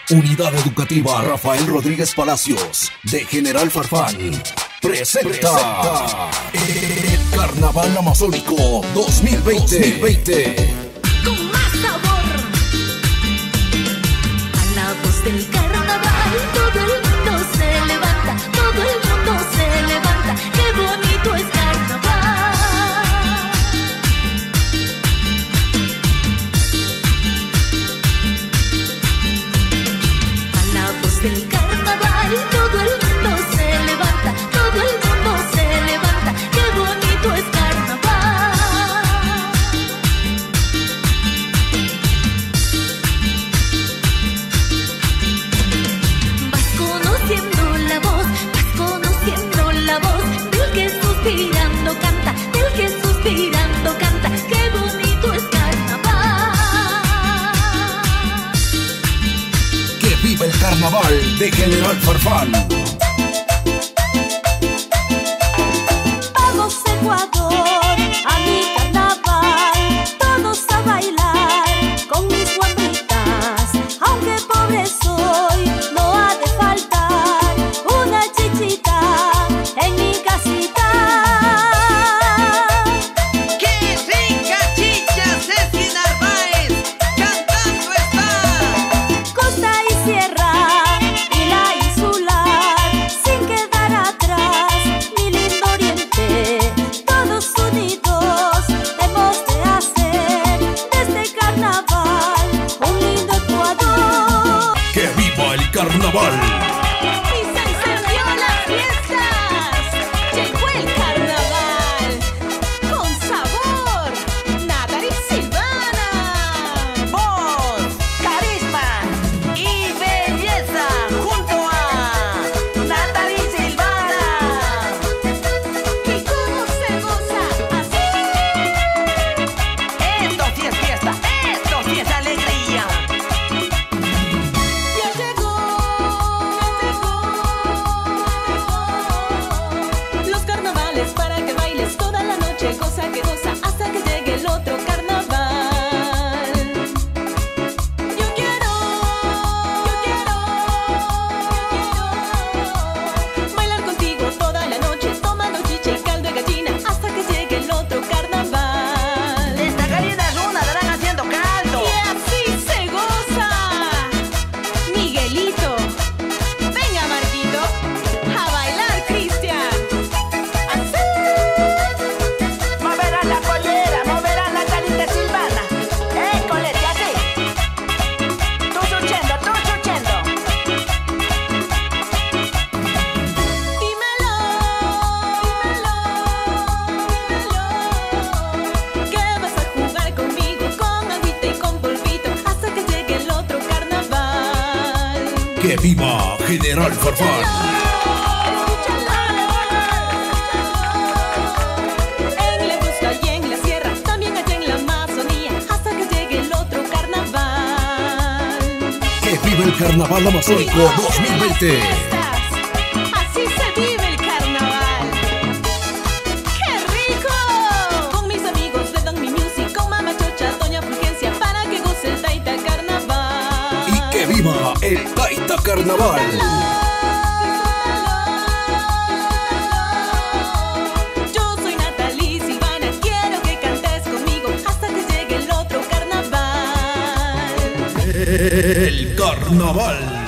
Unidad Educativa Rafael Rodríguez Palacios de General Farfán presenta el Carnaval Amazónico 2020. Con más sabor, a la voz del carnaval, todo el mundo se levanta, todo el mundo se levanta, qué bonito es carnaval. A la voz del carnaval, todo el mundo se levanta, todo el mundo se levanta, qué bonito es carnaval. Vas conociendo la voz del que suspirando canta, del que suspirando canta, qué bonito es carnaval. Que viva el Carnaval de General Farfán. Vamos Ecuador, a mi carnaval, todos a bailar con mis guambritas. Aunque pobre soy, no ha de faltar una chichita en mi casita. ¡Qué rica chicha! Ceci Narváez cantando está. Costa y sierra y la insular, sin quedar atrás mi lindo oriente, todos unidos hemos de hacer de este carnaval un lindo Ecuador. Que viva el Carnaval. Y se encendió las fiestas, llegó el carnaval con sabor, Natalie Silvana. Voz, carisma y belleza junto a Natalie Silvana. ¿Y cómo se goza así? Esto sí es fiesta, esto sí es alegría. Ya llegó, los carnavales para que bailes toda la noche, cosa que goza hasta que llegue el otro carnaval. Yo quiero bailar contigo toda la noche, tomando chicha y caldo de gallina hasta que llegue el otro carnaval. Esta cálida luna darán haciendo caldo. Y así se goza. Miguelito, venga Marquito, a bailar Cristian. Así. Moverán la polera, moverán la carita Silvana. Colete, así. Tú chuchendo, tú chuchendo. Dímelo, que vas a jugar conmigo con agüita y con polvito hasta que llegue el otro carnaval. Que viva General Farfán. En la costa y en la sierra, también allá en la Amazonía, hasta que llegue el otro carnaval. Que viva el Carnaval Amazónico 2020. Así se vive el carnaval. ¡Qué rico! Con mis amigos de Don Mi Music, con Mama Chocha, Doña Fulgencia, para que goce el Taita Carnaval. Y que viva el Taita Carnaval. Yo soy Natalie Silvana, quiero que cantes conmigo hasta que llegue el otro carnaval. El Carnaval.